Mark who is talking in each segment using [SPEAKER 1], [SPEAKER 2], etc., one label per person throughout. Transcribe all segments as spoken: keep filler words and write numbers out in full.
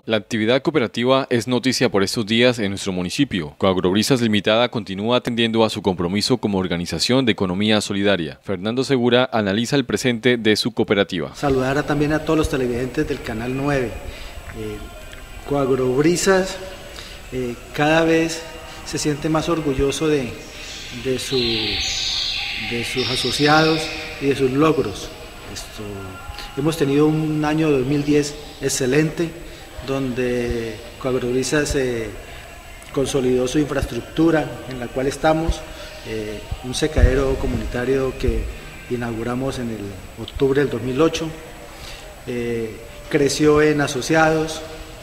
[SPEAKER 1] La actividad cooperativa es noticia por estos días en nuestro municipio. Coagrobrisas Limitada continúa atendiendo a su compromiso como organización de economía solidaria. Fernando Segura analiza el presente de su cooperativa.
[SPEAKER 2] Saludar también a todos los televidentes del Canal nueve. Eh, Coagrobrisas eh, cada vez se siente más orgulloso de, de, su, de sus asociados y de sus logros. Esto, hemos tenido un año dos mil diez excelente, donde Coagrobrisas eh, consolidó su infraestructura en la cual estamos, eh, un secadero comunitario que inauguramos en el octubre del dos mil ocho, eh, creció en asociados,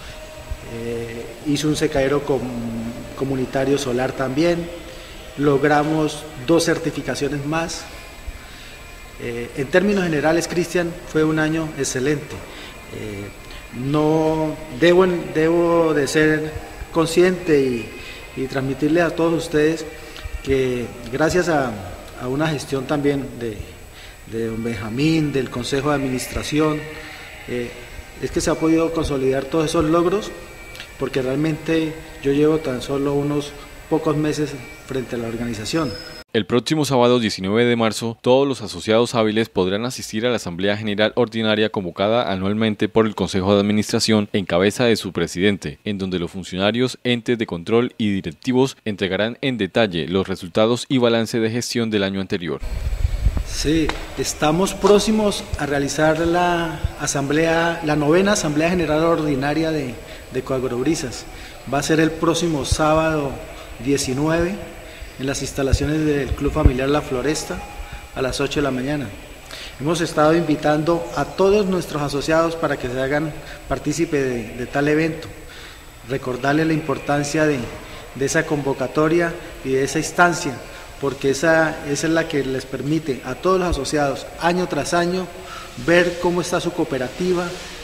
[SPEAKER 2] eh, hizo un secadero com, comunitario solar también, logramos dos certificaciones más. Eh, en términos generales, Cristian, fue un año excelente. Eh, no debo, debo de ser consciente y, y transmitirle a todos ustedes que gracias a, a una gestión también de, de don Benjamín, del Consejo de Administración, eh, es que se ha podido consolidar todos esos logros, porque realmente yo llevo tan solo unos pocos meses frente a la organización.
[SPEAKER 1] El próximo sábado diecinueve de marzo, todos los asociados hábiles podrán asistir a la Asamblea General Ordinaria convocada anualmente por el Consejo de Administración en cabeza de su presidente, en donde los funcionarios, entes de control y directivos entregarán en detalle los resultados y balance de gestión del año anterior.
[SPEAKER 2] Sí, estamos próximos a realizar la asamblea, la novena Asamblea General Ordinaria de, de Coagrobrisas. Va a ser el próximo sábado diecinueve en las instalaciones del Club Familiar La Floresta a las ocho de la mañana. Hemos estado invitando a todos nuestros asociados para que se hagan partícipe de, de tal evento. Recordarles la importancia de, de esa convocatoria y de esa instancia, porque esa, esa es la que les permite a todos los asociados, año tras año, ver cómo está su cooperativa,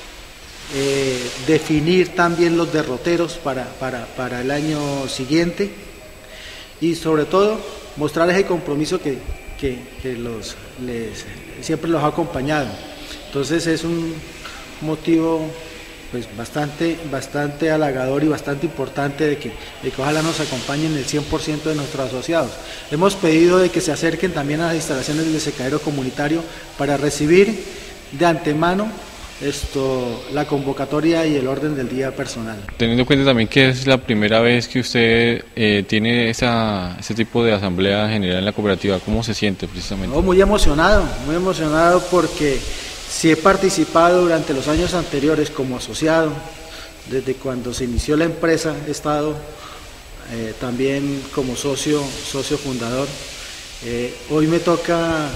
[SPEAKER 2] eh, definir también los derroteros para, para, para el año siguiente, y sobre todo mostrar ese compromiso que, que, que los, les, siempre los ha acompañado. Entonces es un motivo pues bastante, bastante halagador y bastante importante de que, de que ojalá nos acompañen el cien por ciento de nuestros asociados. Hemos pedido de que se acerquen también a las instalaciones del secadero comunitario para recibir de antemano esto, la convocatoria y el orden del día personal.
[SPEAKER 1] Teniendo en cuenta también que es la primera vez que usted eh, tiene esa, ese tipo de asamblea general en la cooperativa, ¿cómo se siente precisamente?
[SPEAKER 2] Oh, muy emocionado, muy emocionado porque sí he participado durante los años anteriores como asociado, desde cuando se inició la empresa he estado eh, también como socio, socio fundador. Eh, hoy me toca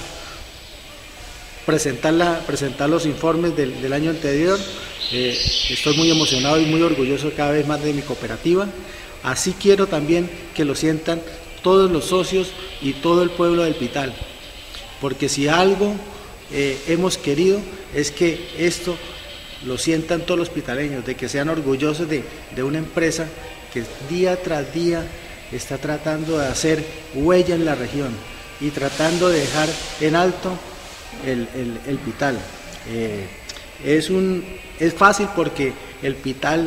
[SPEAKER 2] Presentar, la, presentar los informes del, del año anterior. Eh, estoy muy emocionado y muy orgulloso cada vez más de mi cooperativa. Así quiero también que lo sientan todos los socios y todo el pueblo del Pital, porque si algo eh, hemos querido es que esto lo sientan todos los pitaleños, de que sean orgullosos de, de una empresa que día tras día está tratando de hacer huella en la región y tratando de dejar en alto El, el, el Pital. Eh, es, un, es fácil porque el Pital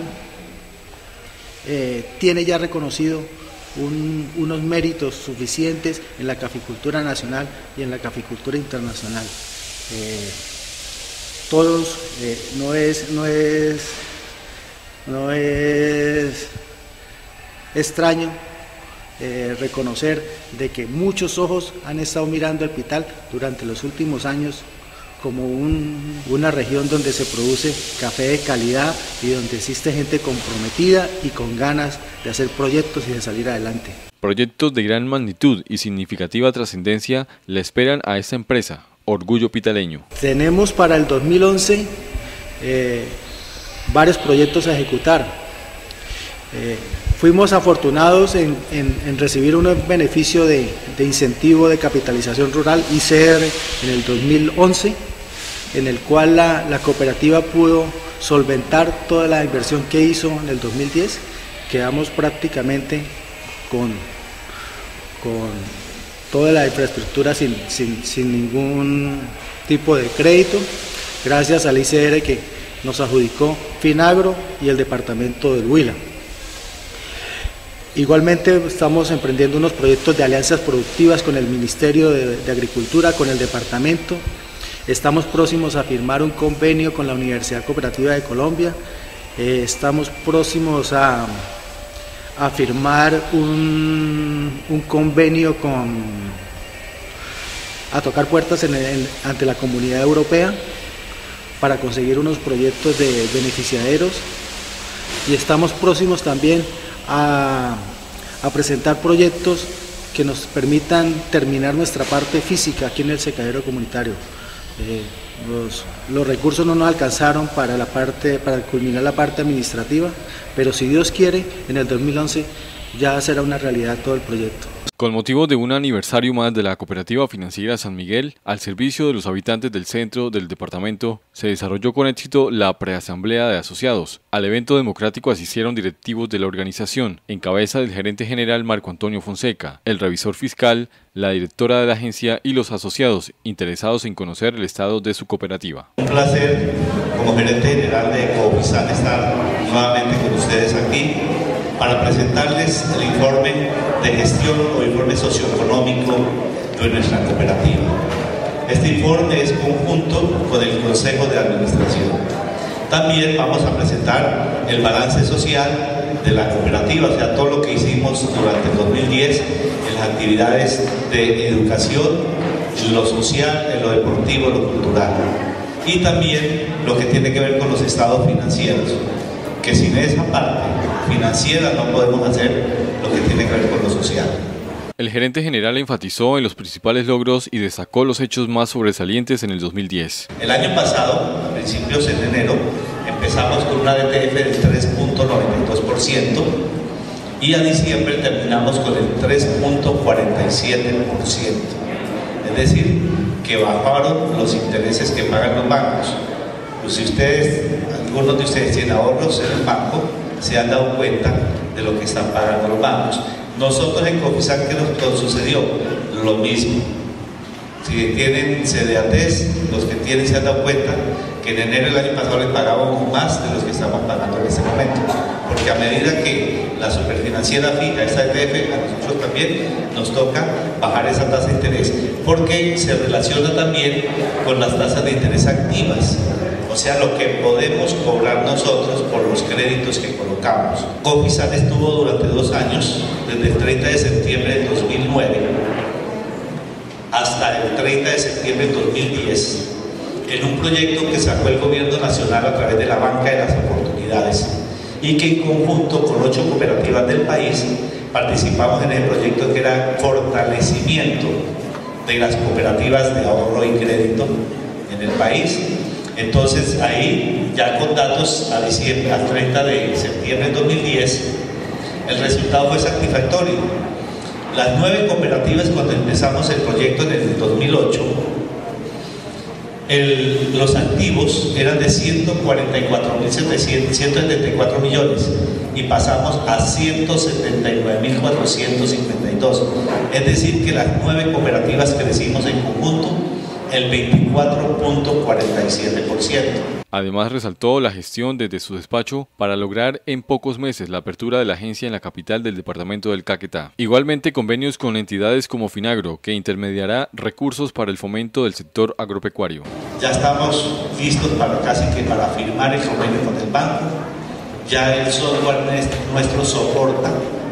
[SPEAKER 2] eh, tiene ya reconocido un, unos méritos suficientes en la caficultura nacional y en la caficultura internacional. Eh, todos, eh, no es, no es, no es extraño Eh, reconocer de que muchos ojos han estado mirando el Pital durante los últimos años como un, una región donde se produce café de calidad y donde existe gente comprometida y con ganas de hacer proyectos y de salir adelante.
[SPEAKER 1] Proyectos de gran magnitud y significativa trascendencia le esperan a esta empresa, Orgullo Pitaleño.
[SPEAKER 2] Tenemos para el dos mil once eh, varios proyectos a ejecutar. Eh, Fuimos afortunados en, en, en recibir un beneficio de, de incentivo de capitalización rural I C R en el dos mil once, en el cual la, la cooperativa pudo solventar toda la inversión que hizo en el dos mil diez. Quedamos prácticamente con, con toda la infraestructura sin, sin, sin ningún tipo de crédito, gracias al I C R que, nos adjudicó Finagro y el departamento del Huila. Igualmente estamos emprendiendo unos proyectos de alianzas productivas con el Ministerio de, de Agricultura, con el departamento. Estamos próximos a firmar un convenio con la Universidad Cooperativa de Colombia. Eh, estamos próximos a, a firmar un, un convenio con, a tocar puertas en, en, ante la Comunidad Europea para conseguir unos proyectos de beneficiaderos. Y estamos próximos también A, a presentar proyectos que nos permitan terminar nuestra parte física aquí en el secadero comunitario. Eh, los, los recursos no nos alcanzaron para, la parte, para culminar la parte administrativa, pero si Dios quiere, en el dos mil once ya será una realidad todo el proyecto.
[SPEAKER 1] Con motivo de un aniversario más de la Cooperativa Financiera San Miguel, al servicio de los habitantes del centro del departamento, se desarrolló con éxito la preasamblea de asociados. Al evento democrático asistieron directivos de la organización, en cabeza del gerente general Marco Antonio Fonseca, el revisor fiscal, la directora de la agencia y los asociados interesados en conocer el estado de su cooperativa.
[SPEAKER 3] Un placer como gerente general de Cofisan estar nuevamente con ustedes aquí para presentarles el informe de gestión o informe socioeconómico de nuestra cooperativa. Este informe es conjunto con el Consejo de Administración. También vamos a presentar el balance social de la cooperativa, o sea, todo lo que hicimos durante el dos mil diez en las actividades de educación, en lo social, en lo deportivo, en lo cultural. Y también lo que tiene que ver con los estados financieros, que sin esa parte financiera no podemos hacer lo que tiene que ver con lo social.
[SPEAKER 1] El gerente general enfatizó en los principales logros y destacó los hechos más sobresalientes en el dos mil diez.
[SPEAKER 3] El año pasado, a principios de enero, empezamos con una D T F del tres punto noventa y dos por ciento y a diciembre terminamos con el tres punto cuarenta y siete por ciento. Es decir, que bajaron los intereses que pagan los bancos. Pues si ustedes, algunos de ustedes tienen ahorros en el banco, se han dado cuenta de lo que están pagando los bancos. Nosotros en Cofisan, ¿qué nos sucedió? Lo mismo. Si tienen C D A T S, los que tienen se han dado cuenta que en enero del año pasado les pagábamos más de los que estamos pagando en este momento. Porque a medida que la superfinanciera fija esa D T F, a nosotros también nos toca bajar esa tasa de interés. Porque se relaciona también con las tasas de interés activas. O sea, lo que podemos cobrar nosotros por los créditos que colocamos. Cofisan estuvo durante dos años, desde el treinta de septiembre del dos mil nueve hasta el treinta de septiembre del dos mil diez, en un proyecto que sacó el gobierno nacional a través de la banca de las oportunidades y que en conjunto con ocho cooperativas del país participamos en el proyecto que era fortalecimiento de las cooperativas de ahorro y crédito en el país. Entonces ahí, ya con datos a diciembre, al treinta de septiembre del dos mil diez, el resultado fue satisfactorio. Las nueve cooperativas, cuando empezamos el proyecto en el dos mil ocho, el, los activos eran de ciento cuarenta y cuatro mil setecientos setenta y cuatro millones y pasamos a ciento setenta y nueve mil cuatrocientos cincuenta y dos. Es decir, que las nueve cooperativas crecimos en conjunto el veinticuatro punto cuarenta y siete por ciento.
[SPEAKER 1] Además resaltó la gestión desde su despacho para lograr en pocos meses la apertura de la agencia en la capital del departamento del Caquetá. Igualmente convenios con entidades como Finagro, que intermediará recursos para el fomento del sector agropecuario.
[SPEAKER 3] Ya estamos listos para casi que para firmar el convenio con el banco. Ya el software nuestro soporta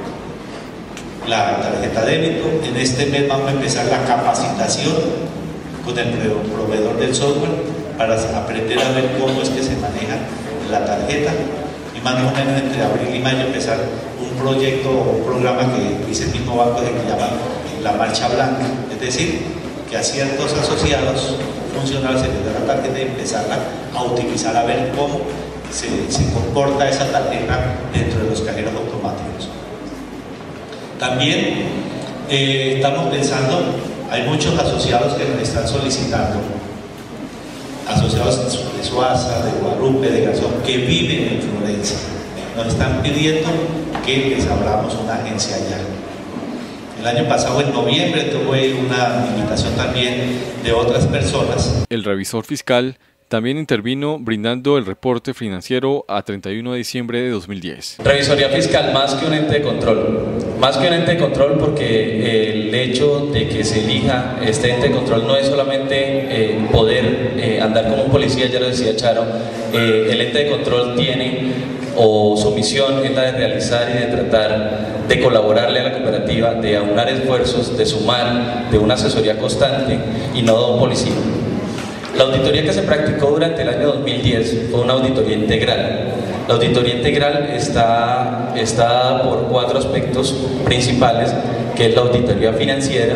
[SPEAKER 3] la tarjeta débito. En este mes vamos a empezar la capacitación con el proveedor del software para aprender a ver cómo es que se maneja la tarjeta y más o menos entre abril y mayo empezar un proyecto o un programa que dice el mismo banco que se llama la marcha blanca, es decir, que a ciertos asociados funcionarios se les da la tarjeta y empezarla a utilizar a ver cómo se, se comporta esa tarjeta dentro de los cajeros automáticos. También eh, estamos pensando, hay muchos asociados que nos están solicitando, asociados de Suaza, de Guadalupe, de Garzón, que viven en Florencia. Nos están pidiendo que les abramos una agencia allá. El año pasado, en noviembre, tuve una invitación también de otras personas.
[SPEAKER 1] El revisor fiscal También intervino brindando el reporte financiero a treinta y uno de diciembre de dos mil diez.
[SPEAKER 4] Revisoría Fiscal, más que un ente de control, más que un ente de control porque el hecho de que se elija este ente de control no es solamente eh, poder eh, andar como un policía, ya lo decía Charo, eh, el ente de control tiene o su misión es la de realizar y de tratar de colaborarle a la cooperativa, de aunar esfuerzos, de sumar, de una asesoría constante y no de un policía. La auditoría que se practicó durante el año dos mil diez fue una auditoría integral. La auditoría integral está, está dada por cuatro aspectos principales, que es la auditoría financiera,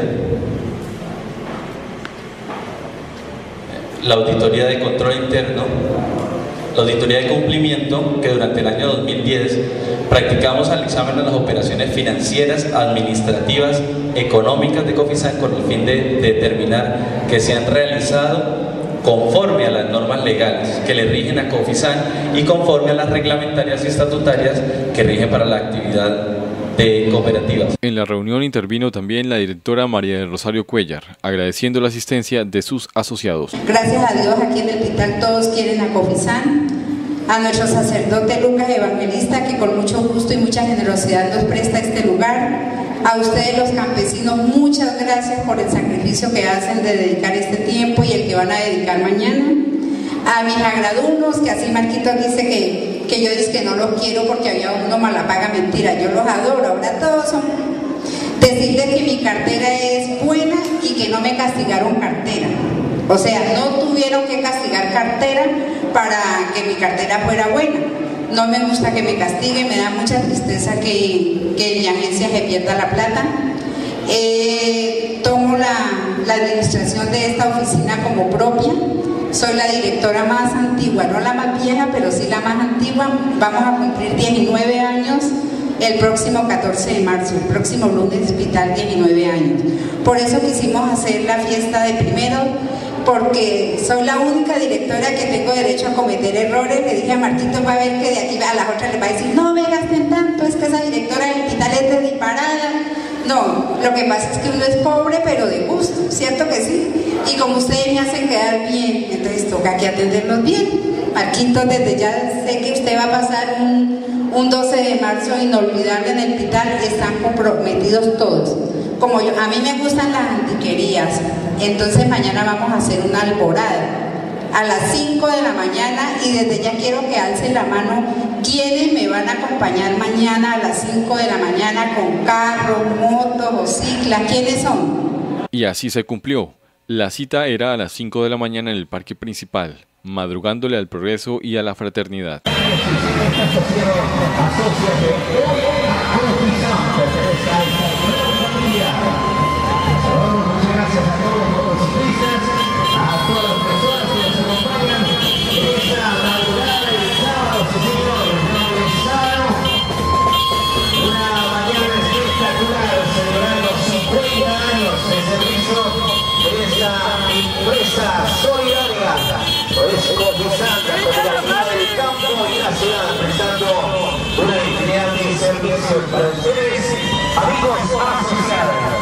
[SPEAKER 4] la auditoría de control interno, la auditoría de cumplimiento, que durante el año dos mil diez practicamos al examen de las operaciones financieras, administrativas, económicas de Cofisan con el fin de determinar que se han realizado conforme a las normas legales que le rigen a Cofisan y conforme a las reglamentarias y estatutarias que rigen para la actividad de cooperativas.
[SPEAKER 1] En la reunión intervino también la directora María del Rosario Cuellar, agradeciendo la asistencia de sus asociados.
[SPEAKER 5] Gracias a Dios, aquí en el hospital todos quieren a Cofisan, a nuestro sacerdote Lucas Evangelista, que con mucho gusto y mucha generosidad nos presta este lugar. A ustedes los campesinos, muchas gracias por el sacrificio que hacen de dedicar este tiempo y el que van a dedicar mañana. A mis agradunos, que así Marquito dice que, que yo dice que no los quiero porque había uno malapaga, mentira, yo los adoro, ahora todos son. Decirles que mi cartera es buena y que no me castigaron cartera. O sea, no tuvieron que castigar cartera para que mi cartera fuera buena. No me gusta que me castiguen, me da mucha tristeza que, que en mi agencia se pierda la plata. Eh, tomo la, la administración de esta oficina como propia. Soy la directora más antigua, no la más vieja, pero sí la más antigua. Vamos a cumplir diecinueve años el próximo catorce de marzo, el próximo lunes hospital, diecinueve años. Por eso quisimos hacer la fiesta de primero, porque soy la única directora que tengo derecho a cometer errores. Le dije a Marquito, va a ver que de aquí a las otras les va a decir, no me gasten tanto, es que esa directora del hospital es de disparada. No, lo que pasa es que uno es pobre, pero de gusto, ¿cierto que sí? Y como ustedes me hacen quedar bien, entonces toca que atenderlos bien. Marquito, desde ya sé que usted va a pasar un, un doce de marzo inolvidable en el hospital, están comprometidos todos. Como yo, a mí me gustan las antiquerías, entonces mañana vamos a hacer una alborada a las cinco de la mañana y desde ya quiero que alcen la mano quienes me van a acompañar mañana a las cinco de la mañana con carros, motos o ciclas, ¿quiénes son?
[SPEAKER 1] Y así se cumplió. La cita era a las cinco de la mañana en el parque principal, madrugándole al progreso y a la fraternidad.
[SPEAKER 6] Empresa solidaria, por eso Cofisan, la cooperativa del campo y la ciudad, prestando una infinidad de servicios para ustedes, amigos asociados.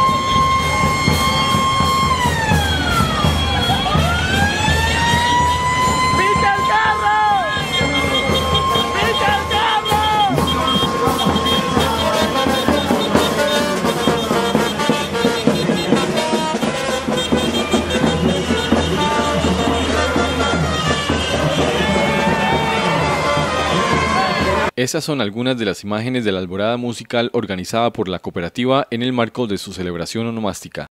[SPEAKER 1] Esas son algunas de las imágenes de la alborada musical organizada por la cooperativa en el marco de su celebración onomástica.